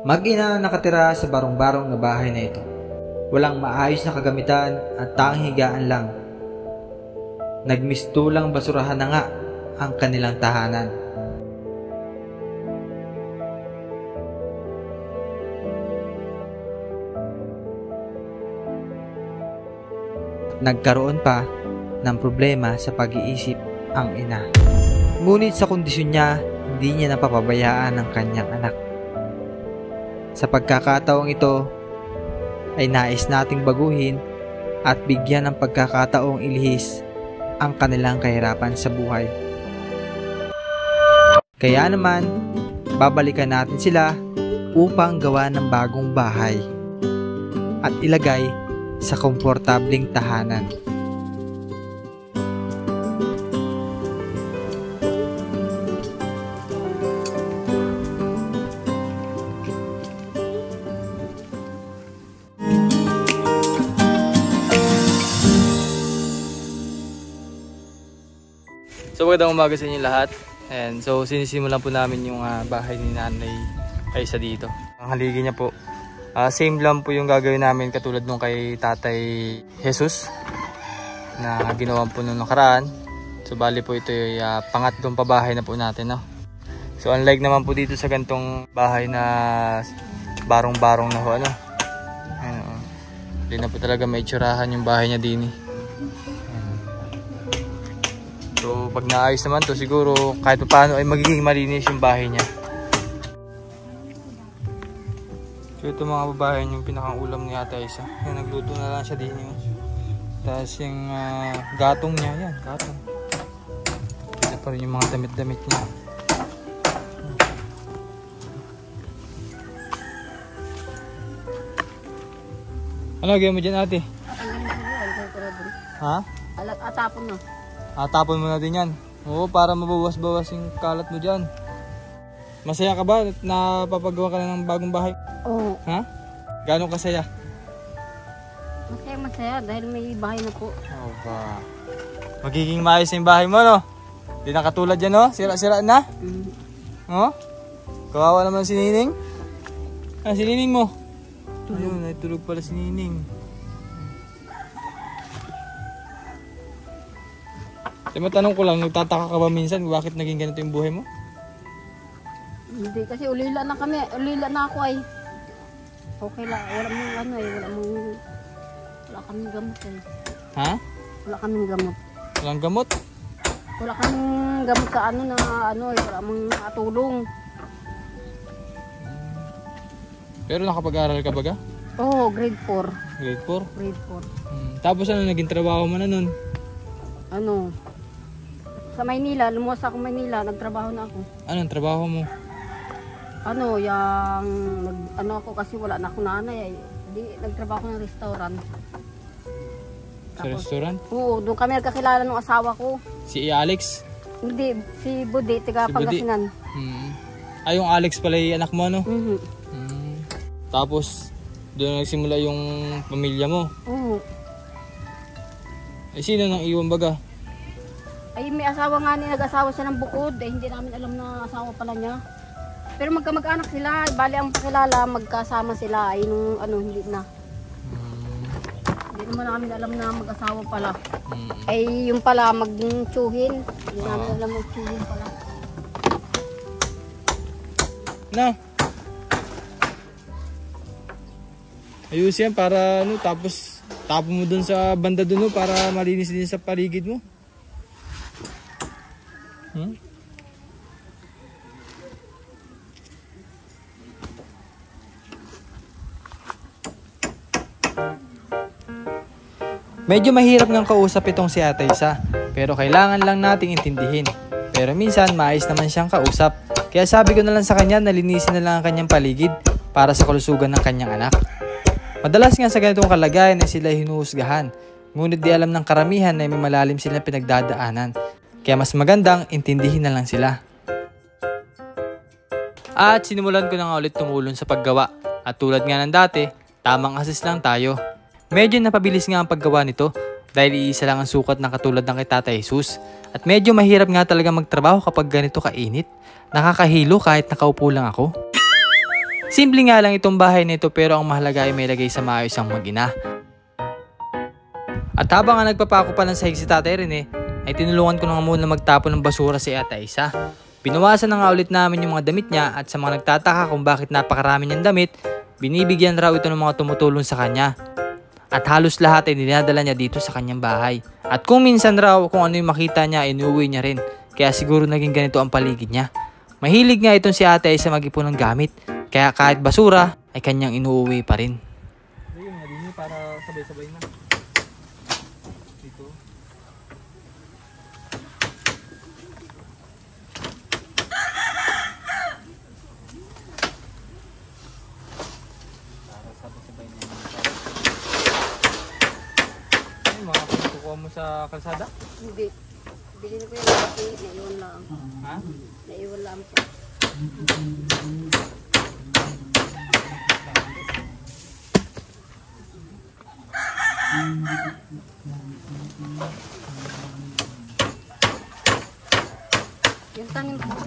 Mag-ina nakatira sa barong-barong na bahay na ito. Walang maayos na kagamitan at tanging higaan lang. Nagmistulang basurahan na nga ang kanilang tahanan. Nagkaroon pa ng problema sa pag-iisip ang ina. Ngunit sa kondisyon niya, hindi niya napapabayaan ang kanyang anak. Sa pagkakataong ito, ay nais nating baguhin at bigyan ng pagkakataong ilihis ang kanilang kahirapan sa buhay. Kaya naman, babalikan natin sila upang gawa ng bagong bahay at ilagay sa komportableng tahanan. So magandang umaga sa inyo lahat. And so sinisimulan po namin yung bahay ni Nanay Aisa dito. Ang haligi niya po, same lang po yung gagawin namin katulad nung kay Tatay Jesus na ginawa po nung nakaraan. So bali po ito yung pangatlong pabahay na po natin, no? So unlike naman po dito sa gantong bahay na barong-barong na ho, ano? Hindi na po talaga may itsurahan yung bahay niya din. So pag naayos naman to, siguro kahit paano ay magiging malinis yung bahay niya. So ito mga babae yung pinakang ulam ni Ate Aisa. Yan, nagluto na lang siya din yun. Tapos yung gatong niya, yan, gatong. Ito pa rin yung mga damit-damit niya. Ano gawin mo dyan, ate? Ha? Atapon na. Tapon mo na din yan. Oo, para mabawas-bawas yung kalat mo dyan. Masaya ka ba na papagawa ka na ng bagong bahay? Oo. Ha? Gano'ng kasaya? Masaya dahil may bahay na po. Oo ba? Magiging maayos yung bahay mo, no? Di na katulad yan, no? Sira-sira na? Oh? Kawawa naman si Nining. Si Nining mo? Ayun, natulog pala si Nining. Matanong ko lang, nagtataka ka ba minsan bakit naging ganito yung buhay mo? Hindi, kasi ulila na kami. Ulila na ako ay. Okay lang. Wala kaming gamot eh. Ha? Wala kaming gamot. Walang gamot? Wala kaming gamot sa wala mong tulong. Pero nakapag-aral ka ba ga? Oo, grade 4. Grade 4? Grade 4. Tapos ano naging trabaho mo na nun? Sa Maynila, lumuwas ako Maynila, nagtrabaho na ako. Anong trabaho mo? Ako kasi wala na akong nanay. Nagtrabaho ko ng restaurant. Sa restaurant? Oo, doon kami nagkakilala ng asawa ko. Si Alex? Hindi, si Budi, taga Pangasinan. Yung Alex pala yung anak mo, no? Tapos, doon nagsimula yung pamilya mo? Oo. Sino nang iwan baga? Ay, may asawa nga nag-asawa siya ng bukod. Hindi namin alam na asawa pala niya. Pero magkamag-anak sila. Bali ang pakilala, magkasama sila. Ay, hindi na. Hindi naman namin alam na mag-asawa pala. Ay, yung pala, mag-tsuhin. Hindi namin alam mag-tsuhin pala. Na? Ayos yan para tapos tapon mo dun sa banda dun para malinis din sa paligid mo. Medyo mahirap ngang kausap itong si Ate Aisa, pero kailangan lang nating intindihin. Pero minsan maayos naman siyang kausap, kaya sabi ko na lang sa kanya na linisin na lang ang kanyang paligid para sa kalusugan ng kanyang anak. Madalas nga sa ganitong kalagayan ay sila hinuhusgahan, ngunit di alam ng karamihan na may malalim silang pinagdadaanan, kaya mas magandang intindihin na lang sila. At sinimulan ko na nga ulit tumulong sa paggawa, at tulad nga ng dati, tamang assist lang tayo. Medyo napabilis nga ang paggawa nito dahil iisa lang ang sukat ng katulad ng kay Tatay Jesus. At medyo mahirap nga talaga magtrabaho kapag ganito kainit. Nakakahilo kahit nakaupo lang ako. Simple nga lang itong bahay nito pero ang mahalaga ay may lagay sa maayos ang mag-ina. At habang nagpapako pa ng sahig si Tatay Rene, ay tinulungan ko na nga muna magtapon ng basura si Ate Isa. Binawasan na nga ulit namin yung mga damit niya at sa mga nagtataka kung bakit napakarami niyang damit, binibigyan raw ito ng mga tumutulong sa kanya. At halos lahat ay dinadala niya dito sa kanyang bahay. At kung minsan raw kung ano yung makita niya, inuwi niya rin. Kaya siguro naging ganito ang paligid niya. Mahilig nga itong si Ate Isa mag-ipon ng gamit. Kaya kahit basura ay kanyang inuuwi pa rin. Ayun nga din para sabay-sabay na. Dito. Para sabay-sabay na. Ay, mga pinatukuha mo sa kalsada? Hindi. Bilhin ko yung kasi naiwan lang. Ha? Naiwan lang siya. Yung tanim ko.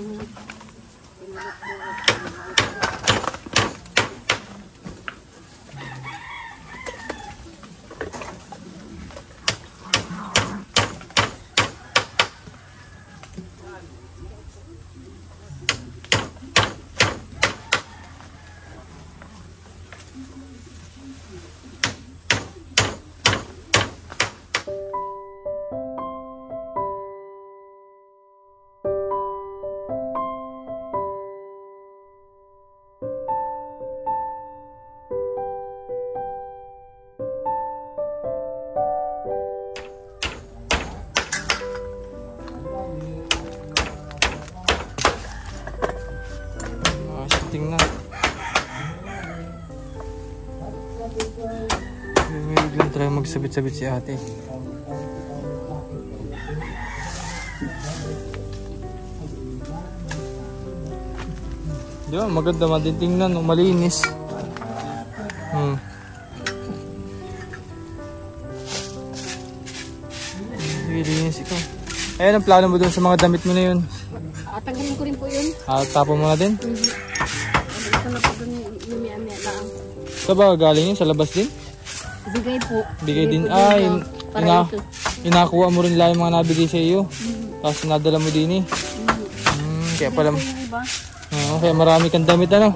Tingnan. May biglang try magsabit-sabit si ate. Diba, maganda man din tingnan, malinis. Malinis ito. Ayan ang plano mo dun sa mga damit mo na yun. Tanggalin ko rin po yun. Tapon mo na din? Ito na po dun yung miya-miya lang. Saan ba galing yun? Sa labas din? Bigay po. Bigay din. Ay, Inakuha mo rin lang yung mga nabigay sa iyo. Tapos nadala mo din eh. Kaya pala. Kaya marami kang damit ano?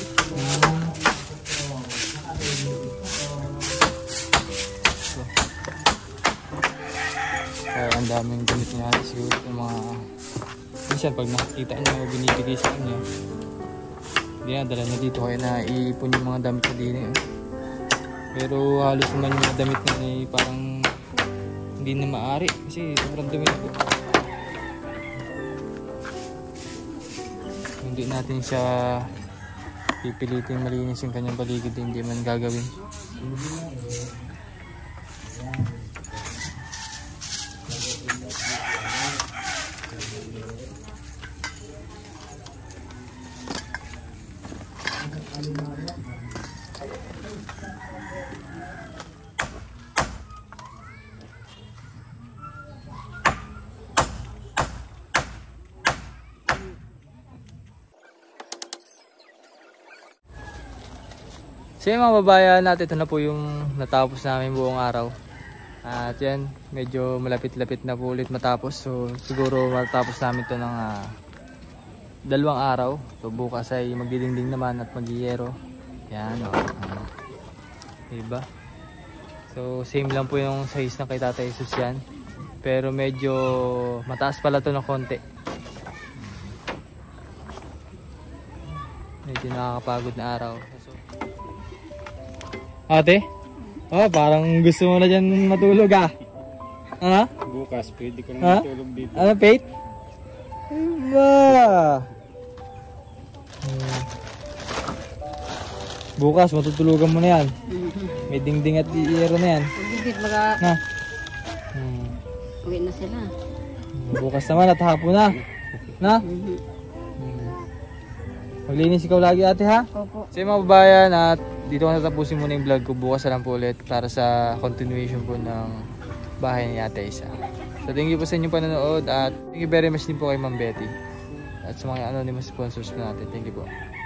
Kaya ang daming damit niya siguro yung mga minsan pag nakikita niya o binibigay sa kanya. Hindi na, dala na dito kaya na iipon yung mga damit na din eh. Pero halos naman yung mga damit na eh, parang hindi na maaari kasi sobrang dumi na po. Hindi natin siya pipilitin malinis yung kanyang paligid, hindi man gagawin. So yung mga babayan natin, ito na po yung natapos namin buong araw. At yan, medyo malapit-lapit na po ulit matapos. So siguro matapos namin ito ng 2 araw. So bukas ay magdidingding naman at magyiyero. Yan o. Diba? So same lang po yung size na kay Tatay Jesus yan. Pero medyo mataas pala ito ng konti. Medyo nakakapagod na araw. Ate? Oh, parang gusto mo na dyan matulog ah. Ha? Bukas, pwede ko na matulog dito. Ano, Pate? Ba? Bukas, matutulugan mo na yan. May dingding at iero na yan. Bibit baga. Na? Uwi na sila. Bukas naman at hapon na. Na? Maglinis ikaw lagi ate ha? Opo. So mga babayan at dito ko natapusin muna yung vlog ko. Bukas na lang po ulit para sa continuation po ng bahay ni Ate Isa. So thank you po sa inyong panonood at thank you very much din po kay Ma'am Betty at sa mga anonymous sponsors po natin. Thank you po.